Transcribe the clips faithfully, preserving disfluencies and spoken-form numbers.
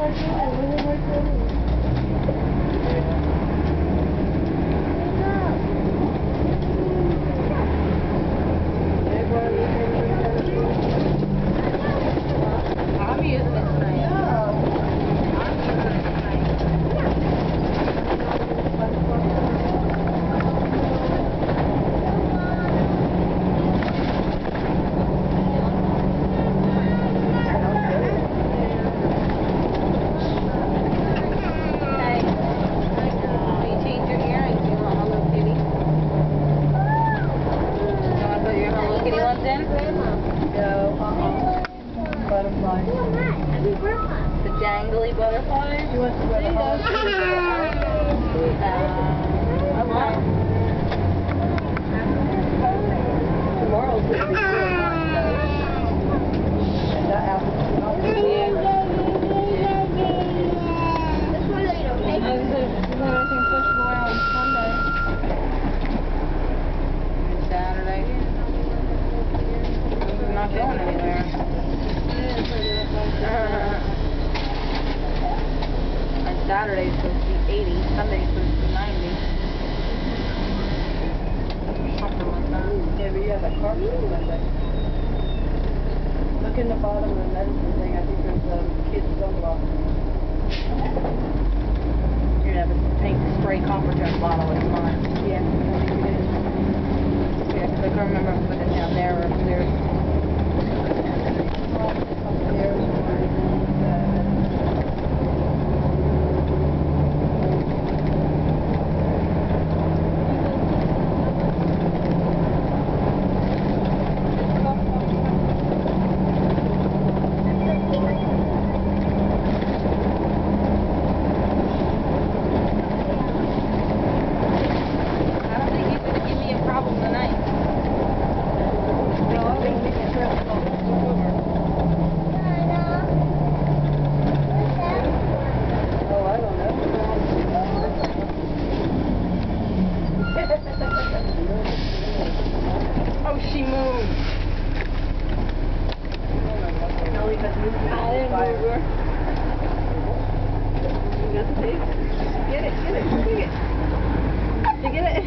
The jangly butterflies? You want to wear the hose? Uh, okay. Tomorrow's going to be good. And that apple's not good. Yeah. This one they don't take. There's anything pushable around Sunday. Saturday. We're not going anywhere. And Saturday's supposed to be eighty, Sunday's supposed to be ninety. Something like that. Yeah, but you have that car for Sunday. Look in the bottom of the medicine thing. I think there's a um, kid's sunblock. You're gonna have a pink spray copper gel bottle, it's fine. Yeah, I think it is. Yeah, because I can't remember if I put it down there or upstairs. Oh, she moved. Ellie has moved. I didn't move her. You got the tape? Get it, get it, take it. Did you get it?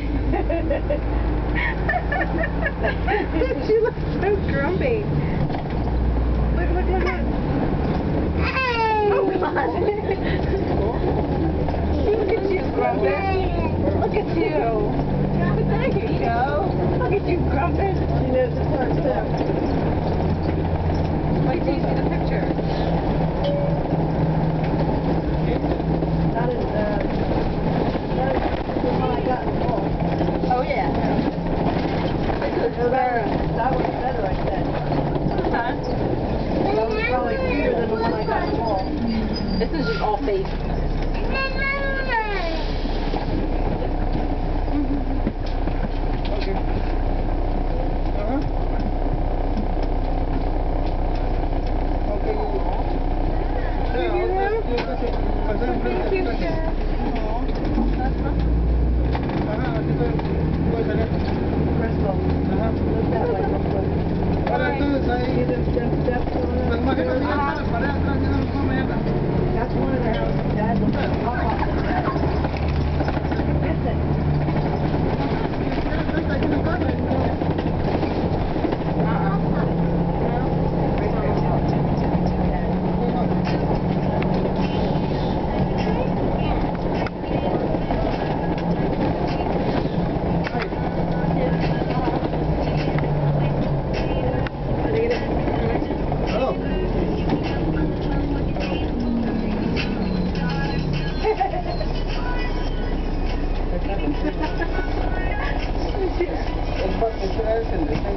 She looks so grumpy. Look, look, look, look. Oh, God. Look at you, grumpy. Look at you. There you go. Look at you, Grumpus. She knows it's hers, too. Wait till you see the picture. That is, uh, that is the one I got in the mall. Oh, yeah. Because that, that one's better, I said. Huh? That was probably cuter than the one I got in the mall. This is just all face.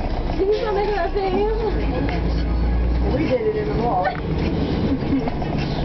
We did it in the mall.